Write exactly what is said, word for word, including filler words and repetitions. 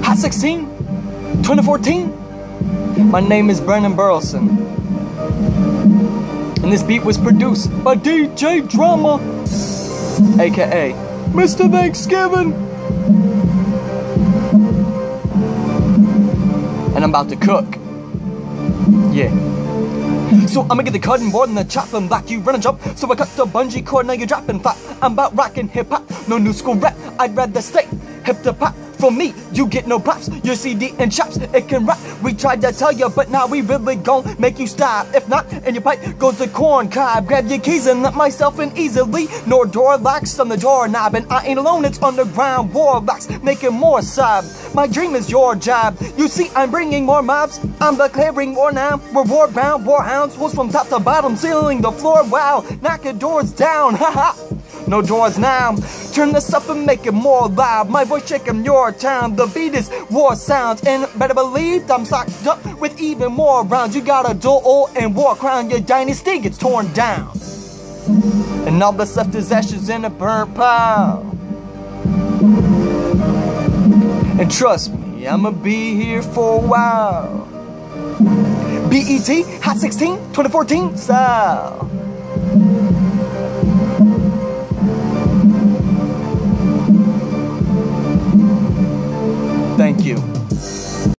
Hot sixteen, twenty fourteen. My name is Brennan Burleson, and this beat was produced by D J Drama, aka Mister Thanksgiving. And I'm about to cook. Yeah. So I'ma get the cutting board and the chopping block. You run and jump, so I cut the bungee cord. Now you're dropping flat. I'm about rocking hip hop, no new school rap. I'd rather stay hip to pop. From me, you get no props. Your C D and chops, it can rap. We tried to tell you, but now we really gon' make you stop. If not, in your pipe goes the corn cob. Grab your keys and let myself in easily. Nor door locks on the doorknob. And I ain't alone, it's underground warlocks making more sob. My dream is your job. You see, I'm bringing more mobs. I'm declaring war now. We're war-bound, warhounds. Wolves from top to bottom, sealing the floor. Wow, knocking doors down. Haha. No doors now. Turn this up and make it more loud. My voice shaking your town. The beat is war sounds, and better believe I'm stocked up with even more rounds. You got a duel and war crown. Your dynasty gets torn down, and all that's left is ashes in a burnt pile. And trust me, I'ma be here for a while. B E T Hot sixteen twenty fourteen style.